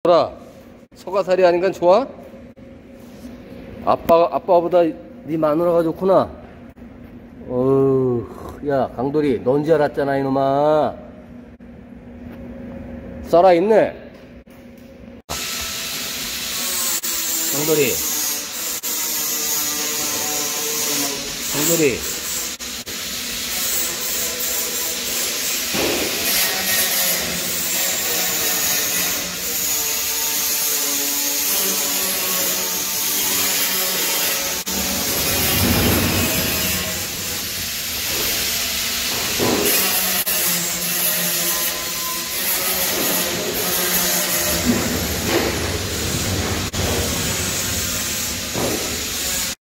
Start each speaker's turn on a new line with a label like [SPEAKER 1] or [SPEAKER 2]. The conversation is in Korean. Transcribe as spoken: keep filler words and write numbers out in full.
[SPEAKER 1] 라 서가살이 아닌가 좋아? 아빠, 아빠보다 네 마누라가 좋구나. 어우, 야, 강돌이, 넌 줄 알았잖아, 이놈아. 살아있네. 강돌이. 강돌이.